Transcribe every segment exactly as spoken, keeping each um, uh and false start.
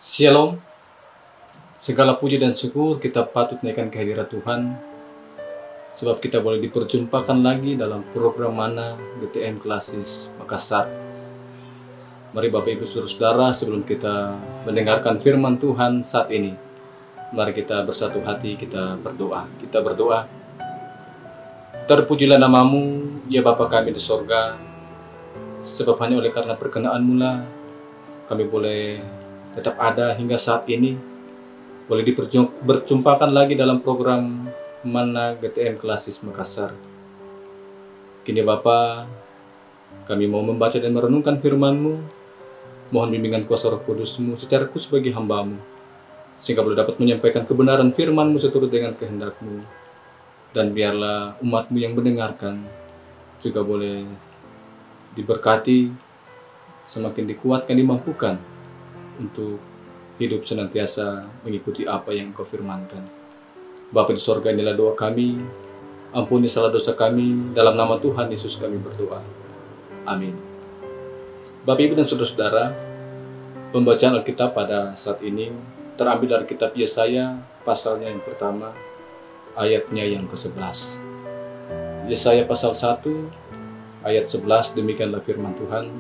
Shalom, segala puji dan syukur kita patut naikkan kehadirat Tuhan, sebab kita boleh diperjumpakan lagi dalam program Mana G T M Klasis Makassar. Mari Bapak Ibu Saudara-saudara, sebelum kita mendengarkan firman Tuhan saat ini, mari kita bersatu hati, kita berdoa. Kita berdoa. Terpujilah namamu, ya Bapa kami di sorga, sebab hanya oleh karena perkenan-Mu lah kami boleh tetap ada hingga saat ini, boleh diperjumpakan lagi dalam program Mana G T M Klasis Makassar. Kini Bapa, kami mau membaca dan merenungkan firman-Mu. Mohon bimbingan kuasa Roh Kudus-Mu secara khusus bagi hamba-Mu, sehingga boleh dapat menyampaikan kebenaran firman-Mu seturut dengan kehendak-Mu. Dan biarlah umat-Mu yang mendengarkan juga boleh diberkati, semakin dikuatkan, dimampukan untuk hidup senantiasa mengikuti apa yang Engkau firmankan. Bapa di sorga, inilah doa kami. Ampuni salah dosa kami, dalam nama Tuhan Yesus kami berdoa. Amin. Bapak Ibu dan Saudara-saudara, pembacaan Alkitab pada saat ini terambil dari kitab Yesaya, pasalnya yang pertama, ayatnya yang kesebelas. Yesaya pasal satu, ayat sebelas, demikianlah firman Tuhan.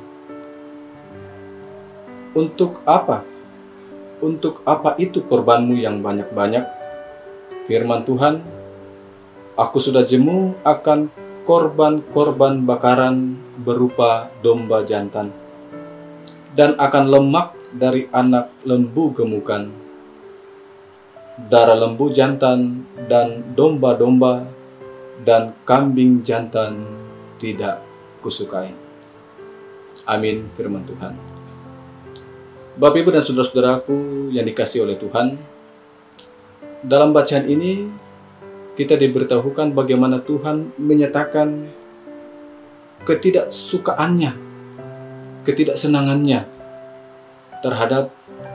Untuk apa? Untuk apa itu korbanmu yang banyak-banyak? Firman Tuhan, aku sudah jemu akan korban-korban bakaran berupa domba jantan, dan akan lemak dari anak lembu gemukan, darah lembu jantan dan domba-domba dan kambing jantan tidak kusukai. Amin, firman Tuhan. Bapak Ibu dan saudara-saudaraku yang dikasihi oleh Tuhan, dalam bacaan ini kita diberitahukan bagaimana Tuhan menyatakan ketidaksukaannya, ketidaksenangannya terhadap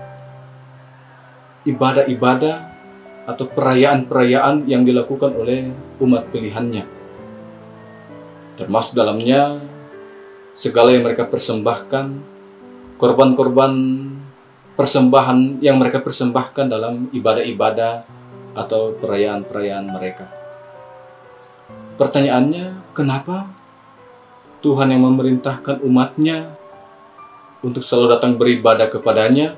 ibadah-ibadah atau perayaan-perayaan yang dilakukan oleh umat pilihannya. Termasuk dalamnya segala yang mereka persembahkan, korban-korban persembahan yang mereka persembahkan dalam ibadah-ibadah atau perayaan-perayaan mereka. Pertanyaannya, kenapa Tuhan yang memerintahkan umatnya untuk selalu datang beribadah kepadanya?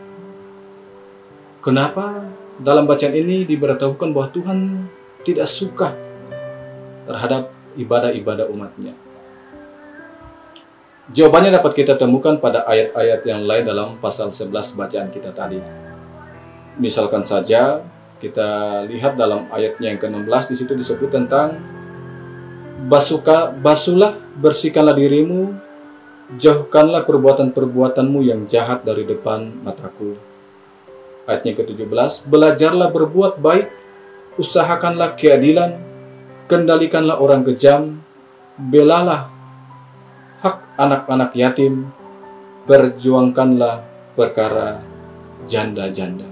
Kenapa dalam bacaan ini diberitahukan bahwa Tuhan tidak suka terhadap ibadah-ibadah umatnya? Jawabannya dapat kita temukan pada ayat-ayat yang lain dalam pasal sebelas bacaan kita tadi. Misalkan saja kita lihat dalam ayatnya yang ke enam belas, di situ disebut tentang basuka, basuhlah, bersihkanlah dirimu, jauhkanlah perbuatan-perbuatanmu yang jahat dari depan mataku. Ayatnya ke tujuh belas, belajarlah berbuat baik, usahakanlah keadilan, kendalikanlah orang kejam, belalah hak anak-anak yatim, perjuangkanlah perkara janda-janda.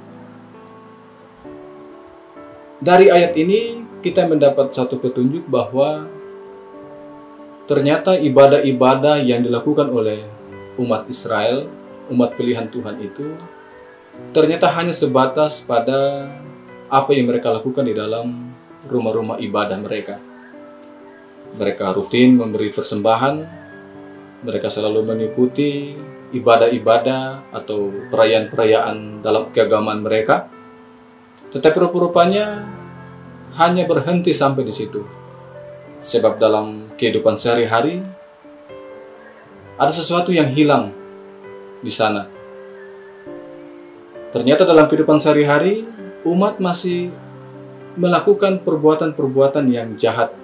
Dari ayat ini kita mendapat satu petunjuk bahwa ternyata ibadah-ibadah yang dilakukan oleh umat Israel, umat pilihan Tuhan itu, ternyata hanya sebatas pada apa yang mereka lakukan di dalam rumah-rumah ibadah mereka. Mereka rutin memberi persembahan, mereka selalu mengikuti ibadah-ibadah atau perayaan-perayaan dalam keagamaan mereka, tetapi rupa-rupanya hanya berhenti sampai di situ. Sebab dalam kehidupan sehari-hari ada sesuatu yang hilang di sana. Ternyata dalam kehidupan sehari-hari umat masih melakukan perbuatan-perbuatan yang jahat.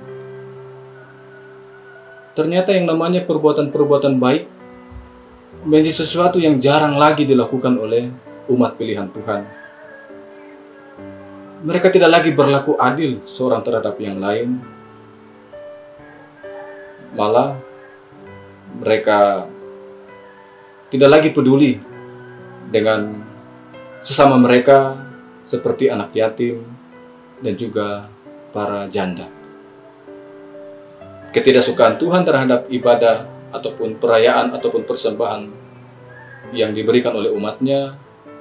Ternyata yang namanya perbuatan-perbuatan baik menjadi sesuatu yang jarang lagi dilakukan oleh umat pilihan Tuhan. Mereka tidak lagi berlaku adil seorang terhadap yang lain. Malah mereka tidak lagi peduli dengan sesama mereka seperti anak yatim dan juga para janda. Ketidaksukaan Tuhan terhadap ibadah ataupun perayaan ataupun persembahan yang diberikan oleh umatnya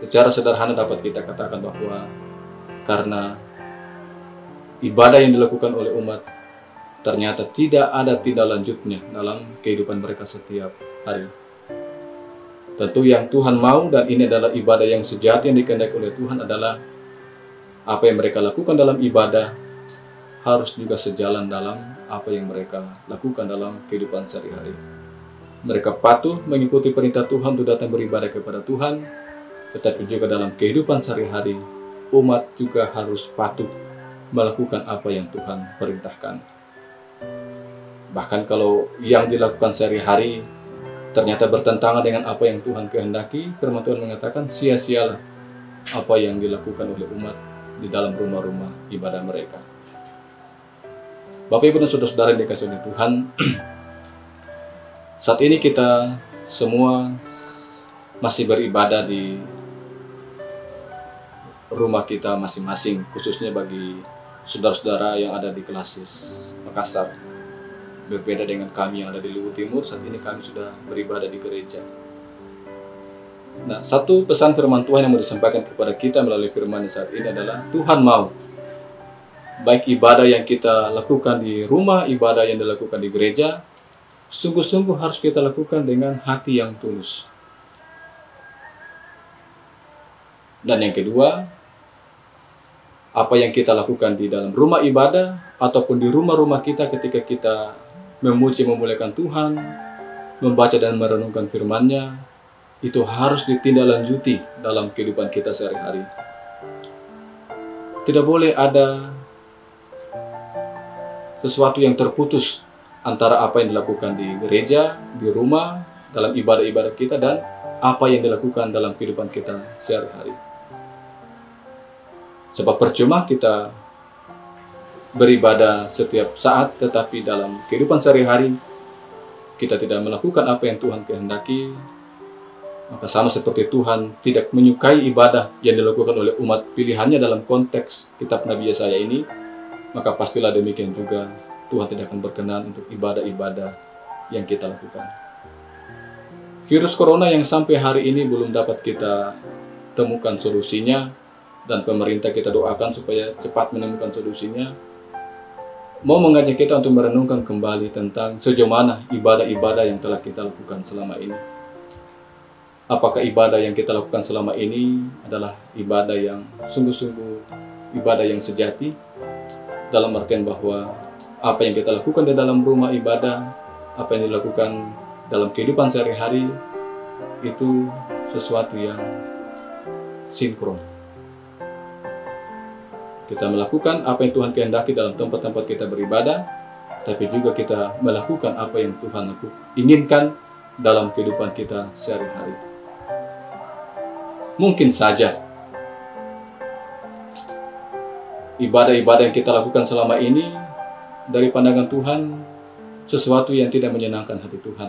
Secara sederhana dapat kita katakan bahwa karena ibadah yang dilakukan oleh umat ternyata tidak ada tindak lanjutnya dalam kehidupan mereka setiap hari. Tentu yang Tuhan mau, dan ini adalah ibadah yang sejati yang dikehendaki oleh Tuhan, adalah apa yang mereka lakukan dalam ibadah harus juga sejalan dalam apa yang mereka lakukan dalam kehidupan sehari-hari. Mereka patuh mengikuti perintah Tuhan untuk datang beribadah kepada Tuhan, tetapi juga dalam kehidupan sehari-hari umat juga harus patuh melakukan apa yang Tuhan perintahkan. Bahkan kalau yang dilakukan sehari-hari ternyata bertentangan dengan apa yang Tuhan kehendaki, firman Tuhan mengatakan sia-sialah apa yang dilakukan oleh umat di dalam rumah-rumah ibadah mereka. Bapak Ibu dan saudara-saudara yang dikasihi oleh Tuhan, saat ini kita semua masih beribadah di rumah kita masing-masing, khususnya bagi saudara-saudara yang ada di Klasis Makassar. Berbeda dengan kami yang ada di Luwu Timur, saat ini kami sudah beribadah di gereja. Nah, satu pesan firman Tuhan yang mau disampaikan kepada kita melalui firman saat ini adalah Tuhan mau baik ibadah yang kita lakukan di rumah, ibadah yang dilakukan di gereja, sungguh-sungguh harus kita lakukan dengan hati yang tulus. Dan yang kedua, apa yang kita lakukan di dalam rumah ibadah ataupun di rumah-rumah kita ketika kita memuji memuliakan Tuhan, membaca dan merenungkan firman-Nya, itu harus ditindaklanjuti dalam kehidupan kita sehari-hari. Tidak boleh ada sesuatu yang terputus antara apa yang dilakukan di gereja, di rumah, dalam ibadah-ibadah kita, dan apa yang dilakukan dalam kehidupan kita sehari-hari. Sebab percuma kita beribadah setiap saat, tetapi dalam kehidupan sehari-hari kita tidak melakukan apa yang Tuhan kehendaki, maka sama seperti Tuhan tidak menyukai ibadah yang dilakukan oleh umat pilihannya dalam konteks kitab Nabi Yesaya ini, maka pastilah demikian juga Tuhan tidak akan berkenan untuk ibadah-ibadah yang kita lakukan. Virus corona yang sampai hari ini belum dapat kita temukan solusinya, dan pemerintah kita doakan supaya cepat menemukan solusinya, mau mengajak kita untuk merenungkan kembali tentang sejauh mana ibadah-ibadah yang telah kita lakukan selama ini. Apakah ibadah yang kita lakukan selama ini adalah ibadah yang sungguh-sungguh ibadah yang sejati, dalam artian bahwa apa yang kita lakukan di dalam rumah ibadah, apa yang dilakukan dalam kehidupan sehari-hari itu sesuatu yang sinkron. Kita melakukan apa yang Tuhan kehendaki dalam tempat-tempat kita beribadah, tapi juga kita melakukan apa yang Tuhan inginkan dalam kehidupan kita sehari-hari. Mungkin saja ibadah-ibadah yang kita lakukan selama ini dari pandangan Tuhan sesuatu yang tidak menyenangkan hati Tuhan.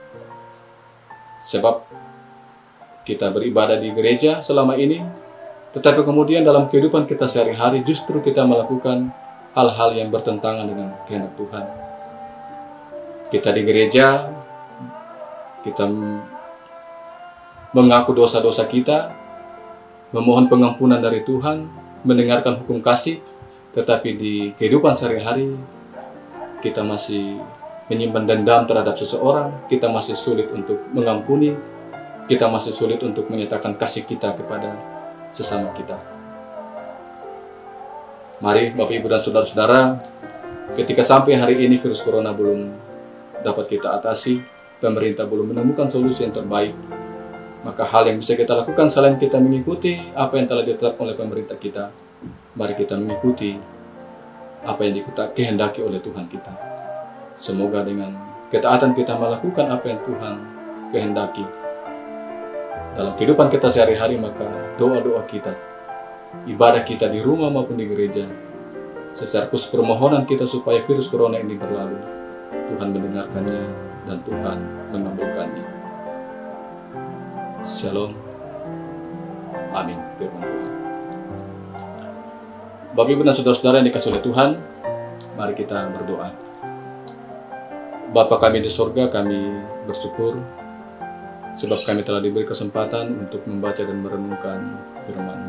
Sebab kita beribadah di gereja selama ini, tetapi kemudian dalam kehidupan kita sehari-hari justru kita melakukan hal-hal yang bertentangan dengan kehendak Tuhan. Kita di gereja, kita mengaku dosa-dosa kita, memohon pengampunan dari Tuhan, mendengarkan hukum kasih, tetapi di kehidupan sehari-hari kita masih menyimpan dendam terhadap seseorang, kita masih sulit untuk mengampuni, kita masih sulit untuk menyatakan kasih kita kepada sesama kita. Mari Bapak Ibu dan Saudara-saudara, ketika sampai hari ini virus corona belum dapat kita atasi, pemerintah belum menemukan solusi yang terbaik, maka hal yang bisa kita lakukan selain kita mengikuti apa yang telah ditetapkan oleh pemerintah kita, mari kita mengikuti apa yang dikehendaki oleh Tuhan kita. Semoga dengan ketaatan kita melakukan apa yang Tuhan kehendaki dalam kehidupan kita sehari-hari, maka doa-doa kita, ibadah kita di rumah maupun di gereja, secara khusus permohonan kita supaya virus corona ini berlalu, Tuhan mendengarkannya dan Tuhan mengabulkannya. Shalom. Amin. Firman Tuhan. Bapak Ibu dan Saudara-saudara yang dikasihi oleh Tuhan, mari kita berdoa. Bapa kami di sorga, kami bersyukur sebab kami telah diberi kesempatan untuk membaca dan merenungkan firman-Mu.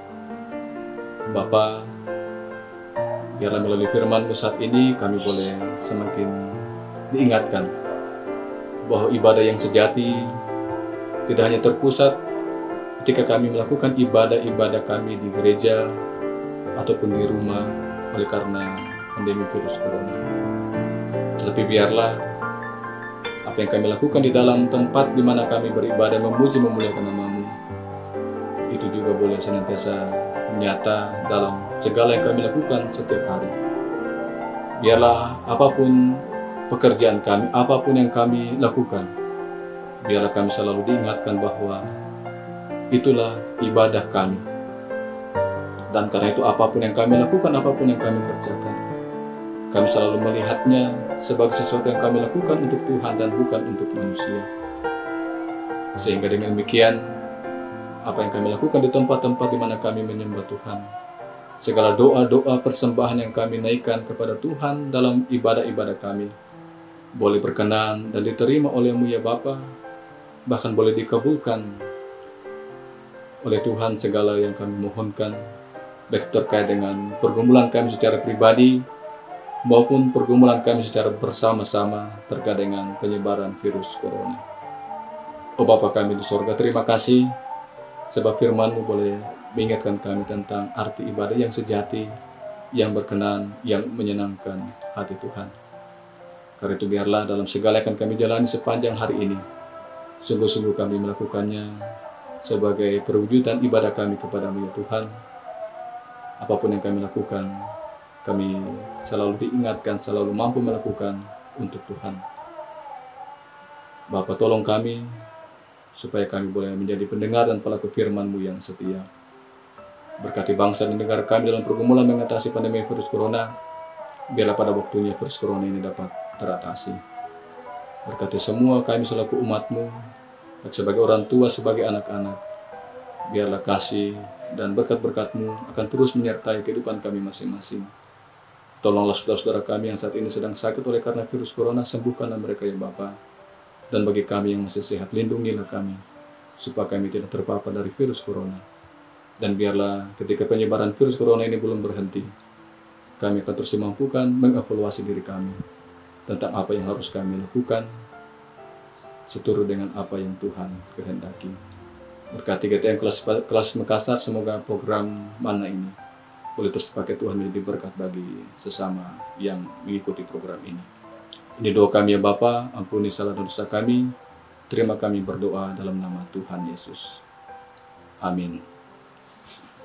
Bapa, biarlah melalui firman-Mu saat ini kami boleh semakin diingatkan bahwa ibadah yang sejati tidak hanya terpusat ketika kami melakukan ibadah-ibadah kami di gereja ataupun di rumah oleh karena pandemi virus corona. Tetapi biarlah apa yang kami lakukan di dalam tempat di mana kami beribadah memuji memuliakan nama-Mu, itu juga boleh senantiasa nyata dalam segala yang kami lakukan setiap hari. Biarlah apapun pekerjaan kami, apapun yang kami lakukan, biarlah kami selalu diingatkan bahwa itulah ibadah kami. Dan karena itu apapun yang kami lakukan, apapun yang kami kerjakan, kami selalu melihatnya sebagai sesuatu yang kami lakukan untuk Tuhan dan bukan untuk manusia. Sehingga dengan demikian, apa yang kami lakukan di tempat-tempat di mana kami menyembah Tuhan, segala doa-doa persembahan yang kami naikkan kepada Tuhan dalam ibadah-ibadah kami, boleh berkenan dan diterima oleh-Mu ya Bapa, bahkan boleh dikabulkan oleh Tuhan segala yang kami mohonkan, baik terkait dengan pergumulan kami secara pribadi maupun pergumulan kami secara bersama-sama terkait dengan penyebaran virus corona. Oh Bapa kami di sorga, terima kasih sebab firman-Mu boleh mengingatkan kami tentang arti ibadah yang sejati, yang berkenan, yang menyenangkan hati Tuhan. Karena itu biarlah dalam segala yang kami jalani sepanjang hari ini, sungguh-sungguh kami melakukannya sebagai perwujudan ibadah kami kepada-Mu ya Tuhan. Apapun yang kami lakukan, kami selalu diingatkan, selalu mampu melakukan untuk Tuhan. Bapa, tolong kami supaya kami boleh menjadi pendengar dan pelaku firman-Mu yang setia. Berkati bangsa dan negara kami dalam pergumulan mengatasi pandemi virus corona. Biarlah pada waktunya virus corona ini dapat teratasi. Berkati semua kami selaku umat-Mu, baik sebagai orang tua, sebagai anak-anak. Biarlah kasih dan berkat-berkat-Mu akan terus menyertai kehidupan kami masing-masing. Tolonglah saudara-saudara kami yang saat ini sedang sakit oleh karena virus corona, sembuhkanlah mereka ya Bapa. Dan bagi kami yang masih sehat, lindungilah kami, supaya kami tidak terpapar dari virus corona. Dan biarlah ketika penyebaran virus corona ini belum berhenti, kami akan terus dimampukan mengevaluasi diri kami tentang apa yang harus kami lakukan, seturut dengan apa yang Tuhan kehendaki. Berkati G T M kelas, kelas Makassar, semoga program mana ini boleh terus pakai Tuhan menjadi berkat bagi sesama yang mengikuti program ini. Ini doa kami ya Bapa, ampuni salah dan dosa kami. Terima kami berdoa dalam nama Tuhan Yesus. Amin.